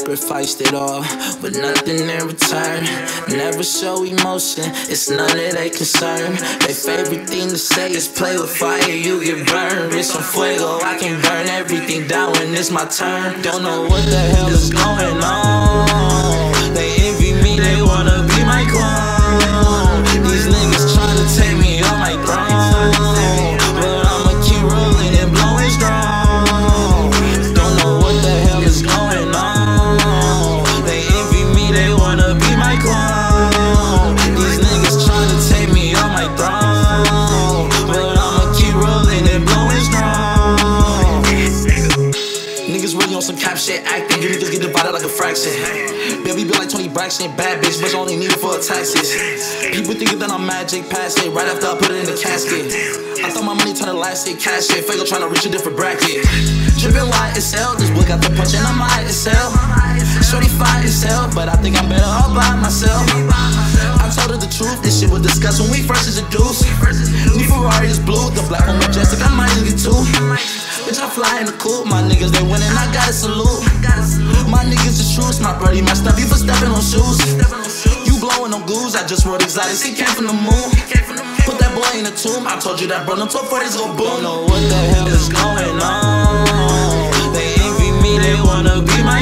sacrificed it all with nothing in return. Never show emotion, it's none of their concern. Their favorite thing to say is play with fire, you get burned. It's some fuego, I can burn everything down when it's my turn. Don't know what the hell is going on. They envy me, they wanna be my clone. These niggas tryna take me off my throne, but I'ma keep rolling and blowing strong. Don't know what the hell is going on. They envy me, they wanna be my clone. These niggas tryna take me off my throne, but I'ma keep rolling and blowing strong. Niggas really on some cap shit acting. You niggas get divided like a fraction. Baby be like Tony Braxton, bad bitch, but only need it for taxes. People thinking that I'm magic, pass it right after I put it in the casket. I thought my money turned to last it, cash it, Fago trying to reach a different bracket. Trippin' YSL, this boy got the punch and I'm ISL. Shorty fine as hell, but I think I'm better all by myself. I told her the truth, this shit was discussed when we first introduced. New Ferrari is blue, the black one majestic, I might just get two. Bitch, I fly in the coupe, my niggas they winning, I gotta salute. My niggas the truth, my brody, my stuff, you for stepping on shoes. You blowing on goose, I just wrote exotics, he came from the moon. Put that boy in the tomb, I told you that bro, them 1240s go boom. Don't know what the hell is going on. They envy me, they wanna be my